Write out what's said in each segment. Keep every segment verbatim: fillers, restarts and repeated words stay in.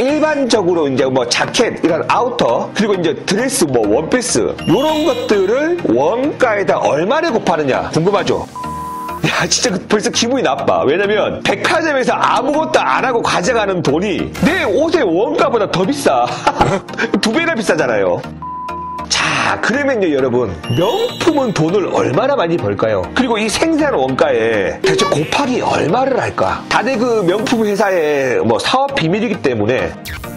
일반적으로 이제 뭐 자켓, 이런 아우터, 그리고 이제 드레스, 뭐 원피스, 요런 것들을 원가에다 얼마를 곱하느냐 궁금하죠? 야, 진짜 벌써 기분이 나빠. 왜냐면 백화점에서 아무것도 안 하고 가져가는 돈이 내 옷의 원가보다 더 비싸. 두 배나 비싸잖아요. 자, 그러면요 여러분, 명품은 돈을 얼마나 많이 벌까요? 그리고 이 생산 원가에 대체 곱하기 얼마를 할까? 다들 그 명품 회사의 뭐 사업 비밀이기 때문에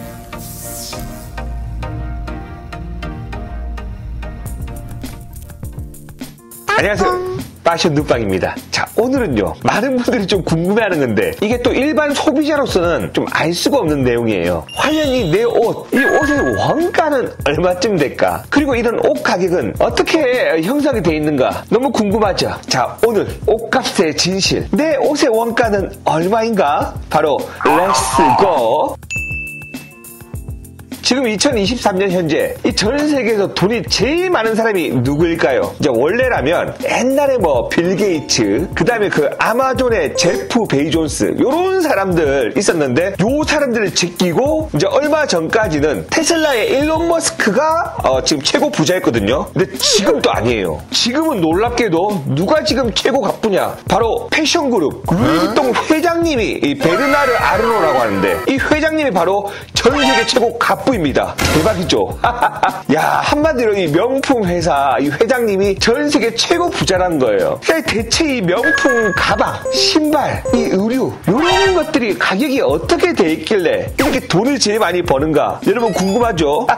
안녕하세요, 패션 누빵입니다. 자, 오늘은요 많은 분들이 좀 궁금해하는 건데 이게 또 일반 소비자로서는 좀 알 수가 없는 내용이에요. 과연 이 내 옷, 이 옷의 원가는 얼마쯤 될까? 그리고 이런 옷 가격은 어떻게 형성이 돼 있는가? 너무 궁금하죠? 자, 오늘 옷값의 진실, 내 옷의 원가는 얼마인가? 바로 렛츠 고! 지금 이천이십삼 년 현재 이 전 세계에서 돈이 제일 많은 사람이 누구일까요? 이제 원래라면 옛날에 뭐 빌 게이츠, 그 다음에 그 아마존의 제프 베이존스, 요런 사람들 있었는데 요 사람들을 제끼고 이제 얼마 전까지는 테슬라의 일론 머스크가 어 지금 최고 부자였거든요. 근데 지금 또 아니에요. 지금은 놀랍게도 누가 지금 최고 갑부냐? 바로 패션 그룹 루이비통 회장님이 이 베르나르 아르노라고 하는데 이 회장님이 바로 전 세계 최고 갑부 입니다. 대박이죠? 야, 한마디로 이 명품 회사 이 회장님이 전 세계 최고 부자라는 거예요. 그러니까 대체 이 명품 가방, 신발, 이 의류 이런 것들이 가격이 어떻게 돼 있길래 이렇게 돈을 제일 많이 버는가? 여러분 궁금하죠?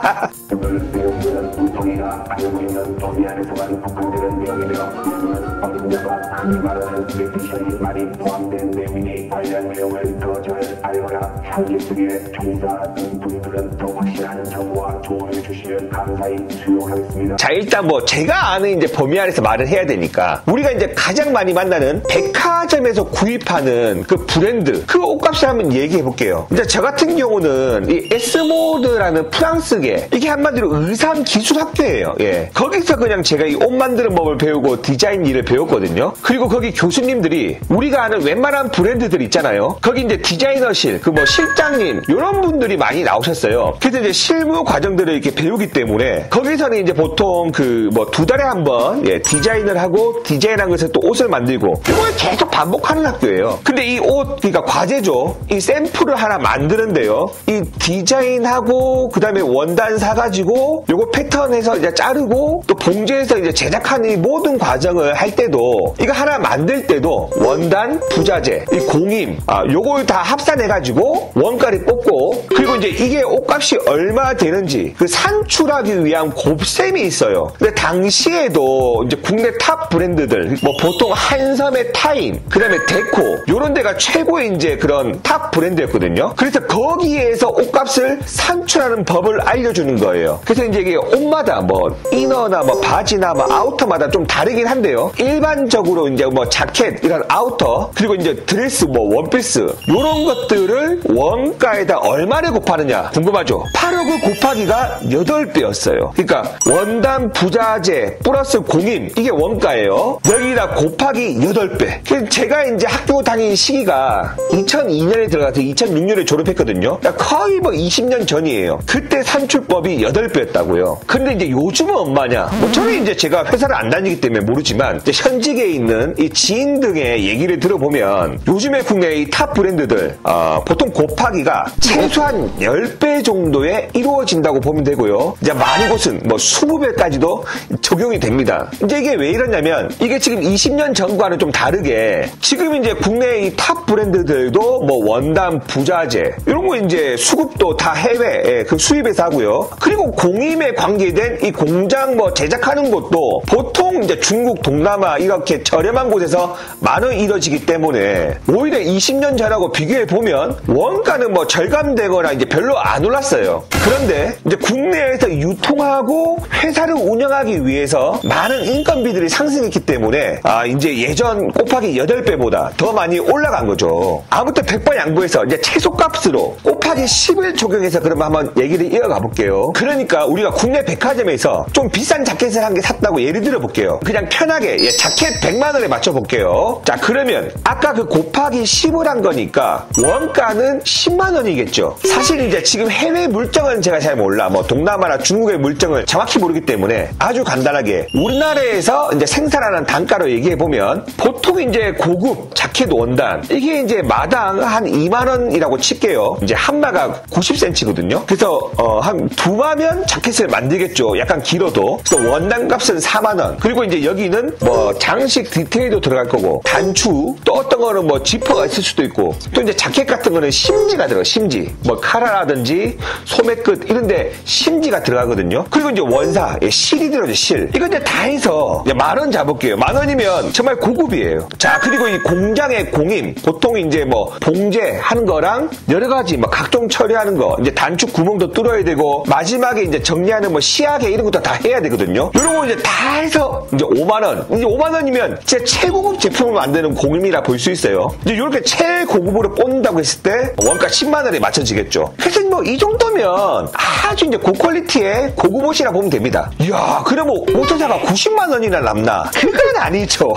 자, 일단 뭐 제가 아는 이제 범위 안에서 말을 해야 되니까 우리가 이제 가장 많이 만나는 백화점에서 구입하는 그 브랜드, 그 옷값을 한번 얘기해 볼게요. 이제 저 같은 경우는 이 에스모드라는 프랑스계, 이게 한마디로 의상 기술 학교예요. 예. 거기서 그냥 제가 이 옷 만드는 법을 배우고 디자인 일을 배웠거든요. 그리고 거기 교수님들이 우리가 아는 웬만한 브랜드들 있잖아요. 거기 이제 디자이너실, 그 뭐 실장님 이런 분들이 많이 나오셨어요. 그래서 이제 실무 과정들을 이렇게 배우기 때문에 거기서는 이제 보통 그 뭐 두 달에 한 번 예, 디자인을 하고 디자인한 것에서 또 옷을 만들고 이걸 계속 반복하는 학교예요. 근데 이 옷, 그러니까 과제죠. 이 샘플을 하나 만드는데요. 이 디자인하고 그 다음에 원단 사가지고 요거 패턴해서 이제 자르고 또 봉제해서 이제 제작하는 이 모든 과정을 할 때도 이거 하나 만들 때도 원단, 부자재, 이 공임, 아, 요걸 다 합산해가지고 원가를 뽑고 그리고 이제 이게 옷값이 얼마 되는지 그 산출하기 위한 곱셈이 있어요. 근데 당시에도 이제 국내 탑 브랜드들 뭐 보통 한섬의 타임, 그 다음에 데코 요런 데가 최고의 이제 그런 탑 브랜드였거든요. 그래서 거기에서 옷값을 산출하는 법을 알려주는 거예요. 그래서 이제 이게 옷마다 뭐 이너나 뭐 바지나 뭐 아우터마다 좀 다르긴 한데요. 일반적으로 이제 뭐 자켓, 이런 아우터, 그리고 이제 드레스, 뭐 원피스 요런 것들을 원가에다 얼마를 곱하느냐 궁금하죠? 팔억을 곱하기가 여덟 배였어요. 그러니까 원단, 부자재 플러스 공임, 이게 원가예요. 여기다 곱하기 여덟 배. 제가 이제 학교 다닌 시기가 이천이 년에 들어가서 이천육 년에 졸업했거든요. 거의 뭐 이십 년 전이에요. 그때 산출법이 여덟 배였다고요. 근데 이제 요즘은 얼마냐? 뭐 저는 이제 제가 회사를 안 다니기 때문에 모르지만 이제 현직에 있는 이 지인 등의 얘기를 들어보면 요즘에 국내 이 탑 브랜드들 어, 보통 곱하기가 최소한 십 배 정도에 이루어진다고 보면 되고요. 이제 많은 곳은 뭐 이십 배까지도 적용이 됩니다. 이제 이게 왜 이러냐면 이게 지금 이십 년 전과는 좀 다르게 지금 이제 국내 이 탑 브랜드들도 뭐 원단, 부자재 이런 거 이제 수급도 다 해외 그 수입에서 하고요. 그리고 공임에 관계된 이 공장 뭐 제작하는 것도 보통 이제 중국, 동남아 이렇게 저렴한 곳에서 많이 이루어지기 때문에 오히려 이십 년 전하고 비교해 보면 원가는 뭐 절감되거나 이제 별로 안 올랐어요. 있어요. 그런데 이제 국내에서 유통하고 회사를 운영하기 위해서 많은 인건비들이 상승했기 때문에 아 이제 예전 곱하기 여덟 배보다 더 많이 올라간 거죠. 아무튼 백 번 양보해서 이제 최소값으로 곱하기 십을 적용해서 그러면 한번 얘기를 이어가 볼게요. 그러니까 우리가 국내 백화점에서 좀 비싼 자켓을 한 개 샀다고 예를 들어 볼게요. 그냥 편하게 예, 자켓 백만 원에 맞춰 볼게요. 자 그러면 아까 그 곱하기 십을 한 거니까 원가는 십만 원이겠죠. 사실 이제 지금 해외 물정은 제가 잘 몰라. 뭐 동남아나 중국의 물정을 정확히 모르기 때문에 아주 간단하게 우리나라에서 이제 생산하는 단가로 얘기해 보면 보통 이제 고급 자켓 원단 이게 이제 마당 한 이만 원이라고 칠게요. 이제 한마가 구십 센티미터거든요. 그래서 어, 한 두 마면 자켓을 만들겠죠. 약간 길어도. 그래서 원단 값은 사만 원. 그리고 이제 여기는 뭐 장식 디테일도 들어갈 거고 단추 또 어떤 거는 뭐 지퍼가 있을 수도 있고 또 이제 자켓 같은 거는 심지가 들어가. 심지 뭐 카라라든지 소매끝 이런데 심지가 들어가거든요. 그리고 이제 원사 예, 실이 들어가죠. 실. 이거 이제 다 해서 만 원 잡을게요. 만 원이면 정말 고급이에요. 자 그리고 이 공장의 공임 보통 이제 뭐 봉제 하는 거랑 여러 가지 뭐 각종 처리하는 거 이제 단추 구멍도 뚫어야 되고 마지막에 이제 정리하는 뭐 시야계 이런 것도 다 해야 되거든요. 이런 거 이제 다 해서 이제 오만 원. 이제 오만 원이면 진짜 최고급 제품을 만드는 공임이라 볼 수 있어요. 이제 이렇게 최고급으로 뽑는다고 했을 때 원가 십만 원에 맞춰지겠죠. 그래서 뭐 이 정도면 아주 이제 고퀄리티의 고급 옷이라 보면 됩니다. 이야, 그럼 옷사가 구십만 원이나 남나? 그건 아니죠.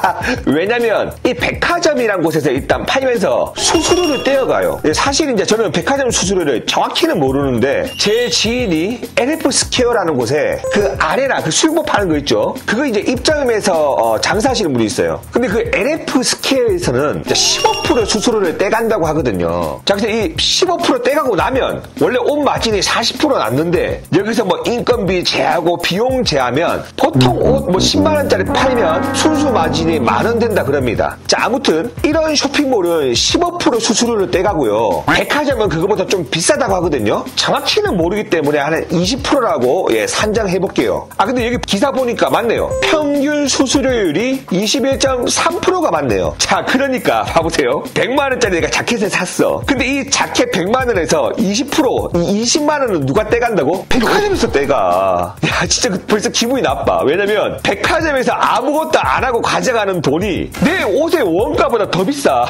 왜냐면 이 백화점이란 곳에서 일단 팔면서 수수료를 떼어가요. 사실 이제 저는 백화점 수수료를 정확히는 모르는데 제 지인이 엘에프 스퀘어라는 곳에 그 아레나 그 수육복 파는 거 있죠. 그거 이제 입점해서 어, 장사하시는 분이 있어요. 근데 그 엘에프 스퀘어에서는 십오 퍼센트 수수료를 떼간다고 하거든요. 자, 그래서 이 십오 퍼센트 떼가고 나면 원래 옷 마진이 사십 퍼센트 났는데 여기서 뭐 인건비 제하고 비용 제하면 보통 옷 뭐 십만 원짜리 팔면 순수 마진이 만 원 된다 그럽니다. 자, 아무튼 이런 쇼핑몰은 십오 퍼센트 수수료를 떼가고요. 백화점은 그거보다 좀 비싸다고 하거든요. 정확히는 모르기 때문에 한 이십 퍼센트라고 예, 산정해 볼게요. 아 근데 여기 기사 보니까 맞네요. 평균 수수료율이 이십일 점 삼 퍼센트가 맞네요. 자, 그러니까 봐보세요. 백만 원짜리 내가 자켓을 샀어. 근데 이 자켓 백만 원에서 이십 퍼센트 이십만 원은 누가 떼간다고? 백화점에서 떼가. 야, 진짜 벌써 기분이 나빠. 왜냐면 백화점에서 아무것도 안 하고 가져가는 돈이 내 옷의 원가보다 더 비싸.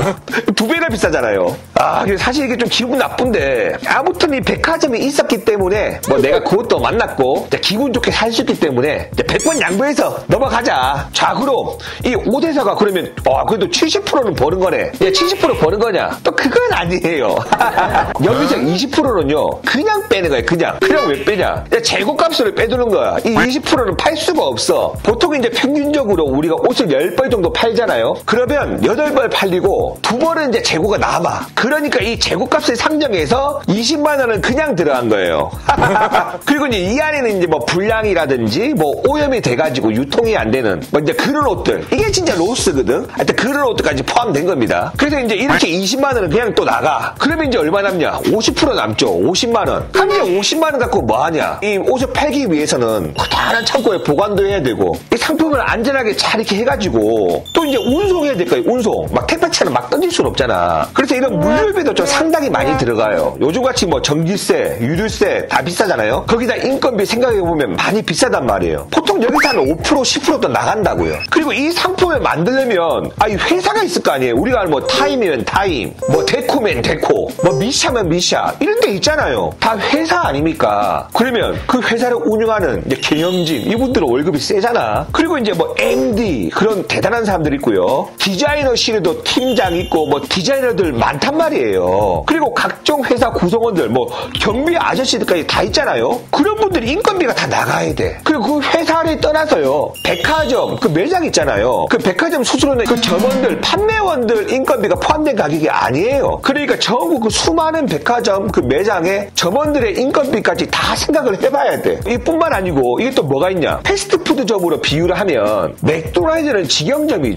두 배나 비싸잖아요. 아, 사실 이게 좀 기분 나쁜데 아무튼 이 백화점이 있었기 때문에 뭐 내가 그것도 만났고 기분 좋게 살 수 있기 때문에 백 번 양보해서 넘어가자. 자, 그럼 이 옷회사가 그러면 어, 그래도 칠십 퍼센트는 버는 거네. 예, 칠십 퍼센트 버는 거냐? 또 그건 아니에요. 여기서 이십 퍼센트는요 그냥 빼는 거예요. 그냥. 그냥 왜 빼냐? 재고값을 빼두는 거야. 이 이십 퍼센트는 팔 수가 없어. 보통 이제 평균적으로 우리가 옷을 십 벌 정도 팔잖아요. 그러면 여덟 벌 팔리고 두 벌은 이제 재고가 남아. 그러니까 이 재고값을 상정해서 이십만 원은 그냥 들어간 거예요. 그리고 이제 이 안에는 이제 뭐 불량이라든지 뭐 오염이 돼가지고 유통이 안 되는 뭐 이제 그런 옷들. 이게 진짜 로스거든. 하여튼 그런 옷들까지 포함된 겁니다. 그래서 이제 이렇게 이십만 원은 그냥 또 나가. 그러면 이제 얼마 남냐? 오십 퍼센트 남죠. 오십만 원. 그럼 이제 오십만 원 갖고 뭐 하냐? 이 옷을 팔기 위해서는 커다란 창고에 보관도 해야 되고 이 상품을 안전하게 잘 이렇게 해가지고 또 이제 운송해야 될 거예요. 운송. 막 택배차는 막 던질 수는 없잖아. 그래서 이런 물류비도 좀 상당히 많이 들어가요. 요즘같이 뭐 전기세, 유류세 다 비싸잖아요. 거기다 인건비 생각해보면 많이 비싸단 말이에요. 보통 여기서 한 오 퍼센트, 십 퍼센트 더 나간다고요. 그리고 이 상품을 만들려면 아, 이 회사가 있을 거 아니에요. 우리가 뭐 타임이면 타임, 뭐 데코면 데코, 뭐 미샤면 미샤 이런 데 있잖아요. 다 회사 아닙니까? 그러면 그 회사를 운영하는 이제 경영진 이분들은 월급이 세잖아. 그리고 이제 뭐 엠디 그런 대단한 사람들 있고요. 디자이너실에도 팀장 있고 뭐 디자이너들 많단 말이에요. 그리고 각종 회사 구성원들 뭐 경비 아저씨들까지 다 있잖아요. 그런 분들이 인건비가 다 나가야 돼. 그리고 그 회사를 떠나서요. 백화점 그 매장 있잖아요. 그 백화점 수수료는 그 점원들 판매원들 인건비가 포함된 가격이 아니에요. 그러니까 전국 그 수많은 백화점 그 매장에 점원들의 인건비까지 다 생각을 해봐야 돼. 이뿐만 아니고 이게 또 뭐가 있냐? 패스트푸드점으로 비유를 하면 맥도날드는 직영점이죠.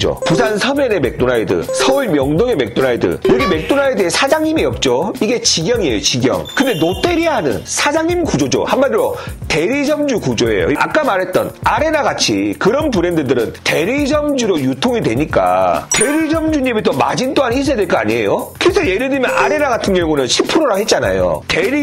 있죠. 부산 서면의 맥도날드, 서울 명동의 맥도날드. 여기 맥도날드에 사장님이 없죠. 이게 직영이에요, 직영. 근데 롯데리아는 사장님 구조죠. 한마디로 대리점주 구조예요. 아까 말했던 아레나 같이 그런 브랜드들은 대리점주로 유통이 되니까 대리점주님이 또 마진 또한 있어야 될 거 아니에요? 그래서 예를 들면 아레나 같은 경우는 십 퍼센트라 했잖아요.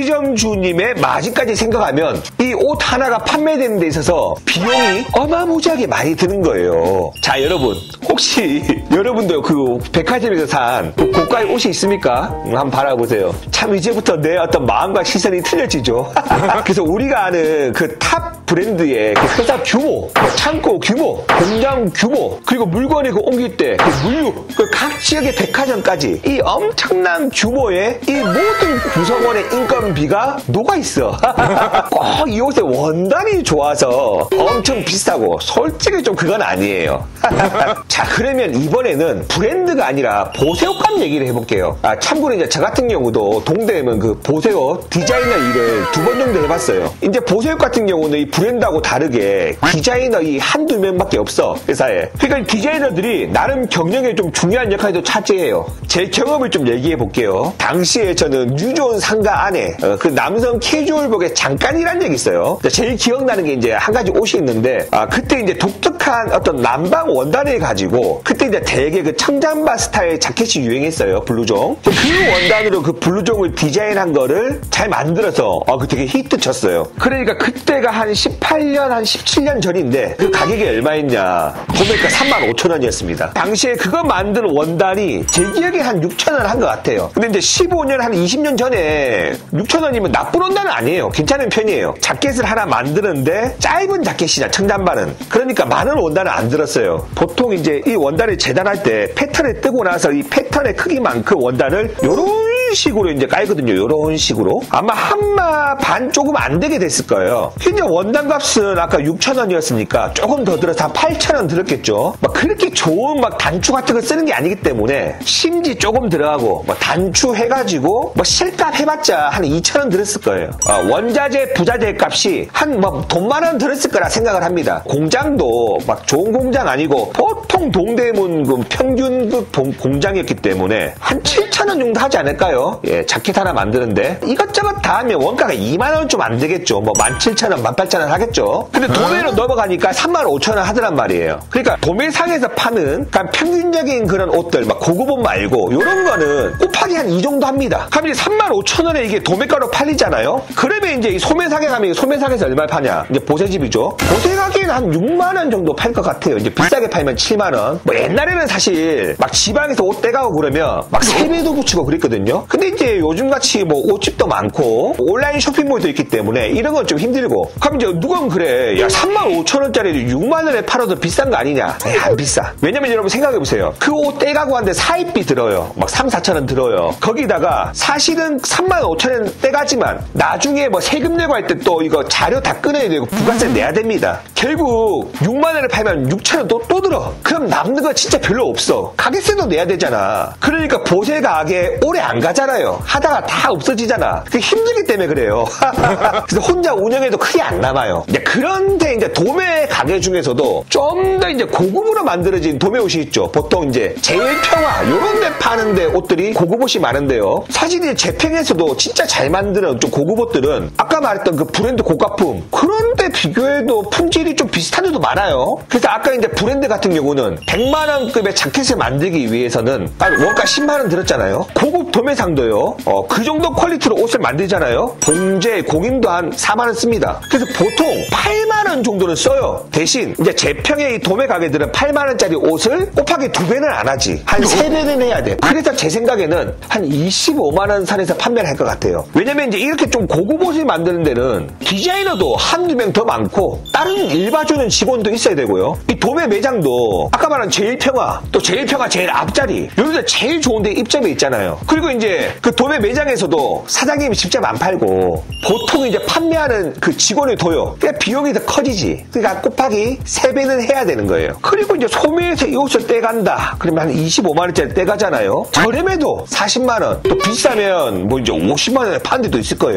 대리점주님의 마진까지 생각하면 이 옷 하나가 판매되는 데 있어서 비용이 어마무지하게 많이 드는 거예요. 자, 여러분 혹시 여러분도 그 백화점에서 산 그 고가의 옷이 있습니까? 한번 바라보세요. 참 이제부터 내 어떤 마음과 시선이 틀려지죠. 그래서 우리가 아는 그 탑 브랜드의 그 회사 규모, 그 창고 규모, 공장 규모, 그리고 물건을 그 옮길 때 그 물류, 그 각 지역의 백화점까지 이 엄청난 규모의 이 모든 구성원의 인건비가 녹아있어. 꼭 이 옷의 원단이 좋아서 엄청 비싸고 솔직히 좀 그건 아니에요. 자, 그러면 이번에는 브랜드가 아니라 보세옷감 얘기를 해볼게요. 아, 참고로 이제 저 같은 경우도 동대문 그 보세옷 디자이너 일을 두 번 정도 해봤어요. 이제 보세옷 같은 경우는 이 브랜드하고 다르게 디자이너 이 한두 명밖에 없어, 회사에. 그러니까 디자이너들이 나름 경영에 좀 중요한 역할도 차지해요. 제 경험을 좀 얘기해 볼게요. 당시에 저는 뉴존 상가 안에 어, 그 남성 캐주얼복에 잠깐 일한 적이 있어요. 제일 기억나는 게 이제 한 가지 옷이 있는데, 아, 그때 이제 독특한 어떤 남방 원단을 가지고, 그때 이제 되게 그 청잠바 스타일 자켓이 유행했어요, 블루종. 그 원단으로 그 블루종을 디자인한 거를 잘 만들어서 어, 그 되게 히트 쳤어요. 그러니까 그때가 한 십팔 년, 한 십칠 년 전인데 그 가격이 얼마였냐? 보니까 삼만 오천 원이었습니다. 당시에 그거 만든 원단이 제 기억에 한 육천 원 한 것 같아요. 근데 이제 십오 년, 한 이십 년 전에 육천 원이면 나쁜 원단은 아니에요. 괜찮은 편이에요. 자켓을 하나 만드는데 짧은 자켓이냐, 청잠바는. 그러니까 많은 원단을 안 들었어요. 보통 이제 이 원단을 재단할 때 패턴을 뜨고 나서 이 패턴의 크기만큼 원단을 요런 식으로 이제 깔거든요. 요런 식으로. 아마 한마 반 조금 안 되게 됐을 거예요. 현재 원단 값은 아까 육천 원이었으니까 조금 더 들어서 한 팔천 원 들었겠죠. 막 그렇게 좋은 막 단추 같은 거 쓰는 게 아니기 때문에 심지 조금 들어가고 막 단추 해가지고 뭐 실값 해봤자 한 이천 원 들었을 거예요. 어, 원자재, 부자재 값이 한 뭐 돈만 원 들었을 거라 생각을 합니다. 공장도 막 좋은 공장 아니고 보통 동대문 그 평균 그 공장이었기 때문에 한 칠천 원 정도 하지 않을까요? 예, 자켓 하나 만드는데 이것저것 다 하면 원가가 이만 원 좀 안 되겠죠. 뭐 만 칠천 원, 만 팔천 원 하겠죠. 근데 도매로 넘어가니까 삼만 오천 원 하더란 말이에요. 그러니까 도매상에서 파는 그냥 평균적인 그런 옷들, 막 고급 옷 말고 이런 거는 곱하기 한 이 정도 합니다. 그럼 이제 삼만 오천 원에 이게 도매가로 팔리잖아요. 그러면 이제 이 소매상에 가면 소매상에서 얼마 파냐? 이제 보세집이죠. 보세 가게는 한 육만 원 정도 팔 것 같아요. 이제 비싸게 팔면 칠만 원. 뭐 옛날에는 사실 막 지방에서 옷 떼가고 그러면 막 세배도 붙이고 그랬거든요. 근데 이제 요즘같이 뭐 옷집도 많고 온라인 쇼핑몰도 있기 때문에 이런 건 좀 힘들고. 그럼 이제 누군 그래, 야 삼만 오천 원짜리를 육만 원에 팔아도 비싼 거 아니냐? 에이, 안 비싸. 왜냐면 여러분 생각해보세요. 그 옷 떼가고 하는데 사입비 들어요. 막 삼, 사천 원 들어요. 거기다가 사실은 삼만 오천 원 떼가지만 나중에 뭐 세금 내고 할 때 또 이거 자료 다 끊어야 되고 부가세 내야 됩니다. 결국 육만 원을 팔면 육천 원 또, 또 들어. 그럼 남는 거 진짜 별로 없어. 가게세도 내야 되잖아. 그러니까 보세 가게 오래 안 가잖아요. 하다가 다 없어지잖아. 그게 힘들기 때문에 그래요. 그래서 혼자 운영해도 크게 안 남아요. 이제 그런데 이제 도매 가게 중에서도 좀 더 이제 고급으로 만들어진 도매 옷이 있죠. 보통 이제 제일평화 요런 데 파는데 옷들이 고급 옷이 많은데요. 사실 이제 재평에서도 진짜 잘 만드는 좀 고급 옷들은 아까 말했던 그 브랜드 고가품 그런데 비교해도 품질이 좀 비슷한 데도 많아요. 그래서 아까 이제 브랜드 같은 경우는 백만 원급의 자켓을 만들기 위해서는 원가 십만 원 들었잖아요. 고급 도매상도요. 어, 그 정도 퀄리티로 옷을 만들잖아요. 봉제, 공임도 한 사만 원 씁니다. 그래서 보통 팔만 원 정도는 써요. 대신 이제 재평의 이 도매 가게들은 팔만 원짜리 옷을 곱하기 두 배는 안 하지. 한 세 배는 해야 돼. 그래서 제 생각에는 한 이십오만 원 선에서 판매를 할 것 같아요. 왜냐면 이제 이렇게 좀 고급 옷을 만드는 데는 디자이너도 한두 명 더 많고 다른 일봐주는 직원도 있어야 되고요. 이 도매 매장도 아까 말한 제일평화, 또 제일평화 제일 앞자리 이런 데 제일 좋은 데 입점에 있잖아요. 그리고 이제 그 도매 매장에서도 사장님이 직접 안 팔고 보통 이제 판매하는 그 직원을 둬요. 그러니까 비용이 더 커지지. 그러니까 곱하기 세 배는 해야 되는 거예요. 그리고 이제 소매에서 이 옷을 떼간다. 그러면 한 이십오만 원짜리 떼가잖아요. 저렴해도 사십만 원, 또 비싸면 뭐 이제 오십만 원에 파는 데도 있을 거예요.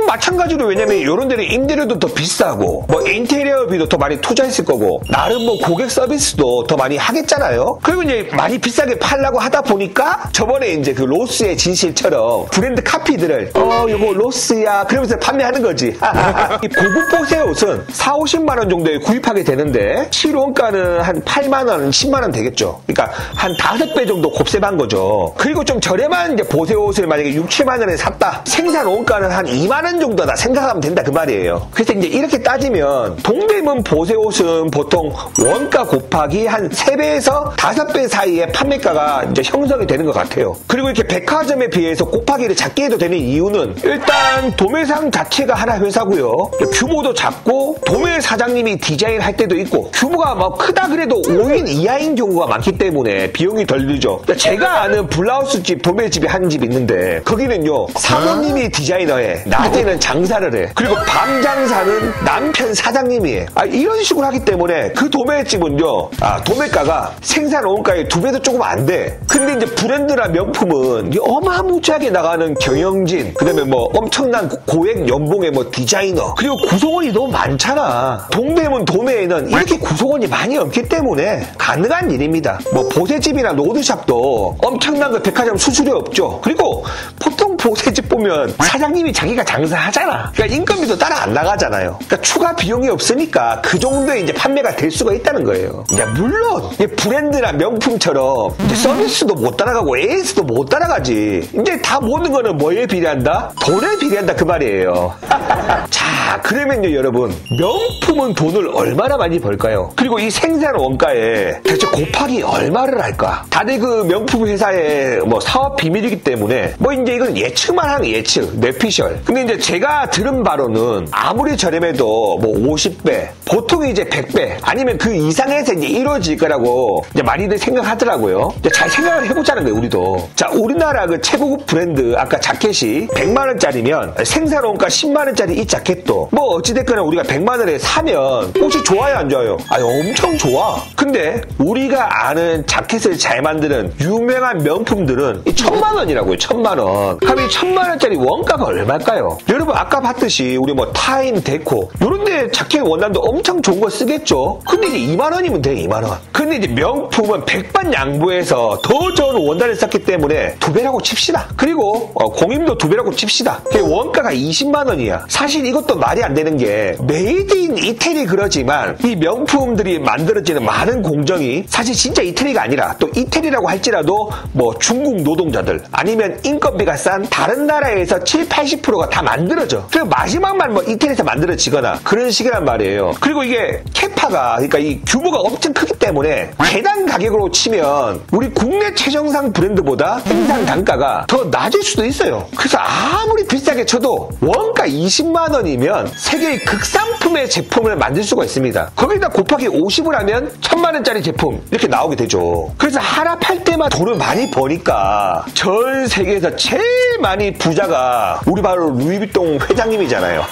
마찬가지로 왜냐면 이런 데는 임대료도 더 비싸고 뭐 인테리어비도 더 많이 투자했을 거고 나름 뭐 고객 서비스도 더 많이 하겠잖아요. 그리고 이제 많이 비싸게 팔려고 하다 보니까 저번에 이제 그 로스의 진실처럼 브랜드 카피들을 어 이거 로스야 그러면서 판매하는 거지. 이 고급 보세 옷은 사오십만 원 정도에 구입하게 되는데 실원가는 한 팔만 원, 십만 원 되겠죠. 그러니까 한 다섯 배 정도 곱셈한 거죠. 그리고 좀 저렴한 이제 보세 옷을 만약에 육, 칠만 원에 샀다. 생산 원가는 한 이만 원 정도다 생각하면 된다 그 말이에요. 그래서 이제 이렇게 따지면 동대문 보세 옷은 보통 원가 곱하기 한 세 배에서 다섯 배 사이에 판매가가 이제 형성이 되는 것 같아요. 그리고 이렇게 백화점에 비해서 곱하기를 작게 해도 되는 이유는 일단 도매상 자체가 하나 회사고요. 규모도 작고 도매 사장님이 디자인할 때도 있고 규모가 뭐 크다 그래도 오 인 이하인 경우가 많기 때문에 비용이 덜 들죠. 제가 아는 블라우스집 도매집이 한 집 있는데 거기는요 사모님이 디자이너에 낮에는 장사를 해. 그리고 밤 장사는 남편 사장님이 해. 아, 이런 식으로 하기 때문에 그 도매집은요 아, 도매가가 생산 원가의 두 배도 조금 안 돼. 근데 이제 브랜드나 명품은 어마무지하게 나가는 경영진 그 다음에 뭐 엄청난 고액 연봉의 뭐 디자이너 그리고 구성원이 너무 많잖아. 동대문 도매에는 이렇게 구성원이 많이 없기 때문에 가능한 일입니다. 뭐 보세집이나 로드샵도 엄청난 그 백화점 수수료 없죠. 그리고 보통 보세집 보면 사장님이 자기가 장사하잖아. 그러니까 인건비도 따라 안 나가잖아요. 그러니까 추가 비용이 없으니까 그 정도의 이제 판매가 될 수가 있다는 거예요. 이제 물론 브랜드나 명품처럼 이제 서비스도 못 따라가고 에이에스도 못 따라가지. 이제 다 모든 거는 뭐에 비례한다? 돈에 비례한다 그 말이에요. 자, 그러면요 여러분 명품은 돈을 얼마나 많이 벌까요? 그리고 이 생산 원가에 대체 곱하기 얼마를 할까? 다들 그 명품 회사의 뭐 사업 비밀이기 때문에 뭐 이제 이건 예측만 하는 예측, 뇌피셜. 근데 이제 제가 들은 바로는 아무리 저렴해도 뭐 오십 배, 보통 이제 백 배 아니면 그 이상에서 이제 이루어질 거라고 이제 많이들 생각하더라고요. 이제 잘 생각을 해보자는 거예요, 우리도. 자, 우리나라 그 최고급 브랜드 아까 자켓이 백만 원짜리면 생산 원가 십만 원짜리 이 자켓도 뭐 어찌됐거나 우리가 백만 원에 사면 혹시 좋아요, 안 좋아요? 아니, 엄청 좋아. 근데 우리가 아는 자켓을 잘 만드는 유명한 명품들은 이 천만 원이라고요, 천만 원. 그럼 이 천만 원짜리 원가가 얼마일까요? 여러분 아까 봤듯이 우리 뭐 타임, 데코 이런 데 자켓 원단도 엄청 좋은 거 쓰겠죠? 근데 이제 이만 원이면 돼, 이만 원. 근데 이제 명품은 백반 양보해서 더 좋은 원단을 썼기 때문에 두 배라고 칩시다. 그리고 어, 공임도 두 배라고 칩시다. 원가가 이십만 원이야. 사실 이것도 말이 안 되는 게 메이드 인 이태리 그러지만 이 명품들이 만들어지는 많은 공정이 사실 진짜 이태리가 아니라 또 이태리라고 할지라도 뭐 중국 노동자들 아니면 인건비가 싼 다른 나라에서 칠십, 팔십 퍼센트가 다 만들어져. 그리고 마지막만 뭐 이태리에서 만들어지거나 그런 식이란 말이에요. 그리고 이게 캐파가 그러니까 이 규모가 엄청 크기 때문에 개당 가격으로 치면 우리 국내 최정상 브랜드보다 생산 단가가 더 낮을 수도 있어요. 그래서 아무리 비싸게 쳐도 원가 이십만 원이면 세계의 극상품의 제품을 만들 수가 있습니다. 거기다 곱하기 오십을 하면 천만 원짜리 제품 이렇게 나오게 되죠. 그래서 하나 팔 때만 돈을 많이 버니까 전 세계에서 제일 많이 부자가 우리 바로 루이비통 회장님이잖아요.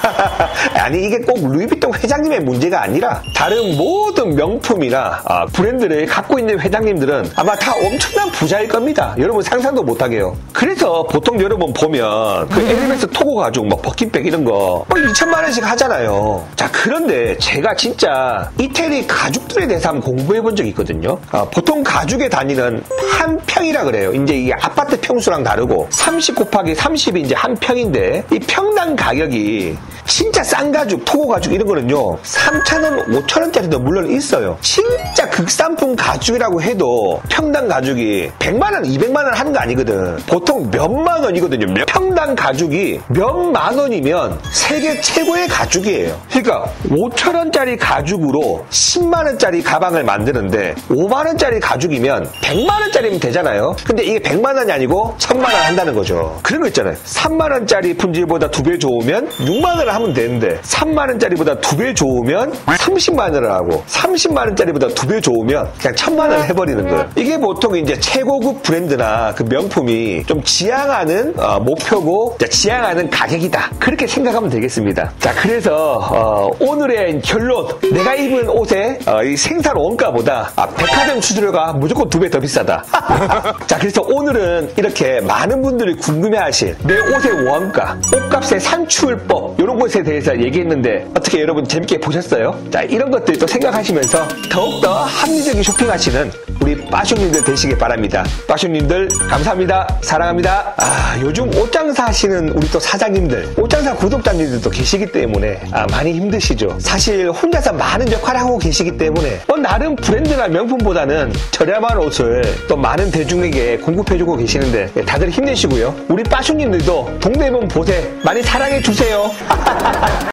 아니 이게 꼭 루이비통 회장님의 문제가 아니라 다른 모든 명품이나 아, 브랜드를 갖고 있는 회장님들은 아마 다 엄청난 부자일 겁니다. 여러분 상상도 못하게요. 그래서 보통 여러분 보면 그 에르메스 토고 가죽 뭐 버킷백 이런 거 뭐 이천만 원씩 하잖아요. 자, 그런데 제가 진짜 이태리 가죽들에 대해서 한번 공부해 본 적이 있거든요. 아, 보통 가죽의 단위는 한 평이라 그래요. 이제 이게 아파트 평수랑 다르고 삼십 곱하기 삼십이 이제 한 평인데 이 평당 가격이 진짜 싼 가죽, 토고 가죽 이런 거는요 삼천 원, 오천 원짜리도 물론 있어요. 진짜 극상품 가죽이라고 해도 평당 가죽이 백만 원, 이백만 원 하는 거 아니거든. 보통 몇만 원이거든요. 몇 평당 가죽이 몇만 원이면 세계 최고의 가죽이에요. 그러니까 오천 원짜리 가죽으로 십만 원짜리 가방을 만드는데 오만 원짜리 가죽이면 백만 원짜리면 되잖아요. 근데 이게 백만 원이 아니고 천만 원 한다는 거죠. 그런 거 있잖아요. 삼만 원짜리 품질보다 두 배 좋으면 육만 원을 하면 되는데 삼만 원짜리보다 두 배 좋으면 삼십만 원을 하고 삼십만 원짜리보다 두 배 좋으면 그냥 천만 원 해버리는 거예요. 이게 보통 이제 최고급 브랜드나 그 명품이 좀 지향하는 어, 목표고 지향하는 가격이다. 그렇게 생각하면 되겠습니다. 자, 그래서 어, 오늘의 결론, 내가 입은 옷의 어, 이 생산 원가보다 아, 백화점 수수료가 무조건 두 배 더 비싸다. 자, 그래서 오늘은 이렇게 많은 분들이 궁금해하실 내 옷의 원가, 옷값의 산출법 이런 것에 대해서 얘기했는데 어떻게 여러분 재밌게 보셨어요? 자, 이런 것들 또 생각하시면서 더욱더 합리적인 쇼핑하시는 우리 빠쇼님들 되시길 바랍니다. 빠쇼님들 감사합니다. 사랑합니다. 아, 요즘 옷장사 하시는 우리 또 사장님들, 옷장사 구독자님들도 계시기 때문에 아, 많이 힘드시죠. 사실 혼자서 많은 역할을 하고 계시기 때문에 어, 나름 브랜드나 명품보다는 저렴한 옷을 또 많은 대중에게 공급해주고 계시는데 다들 힘내시고요. 우리 빠쇼님들도 동대문 보세 많이 사랑해주세요.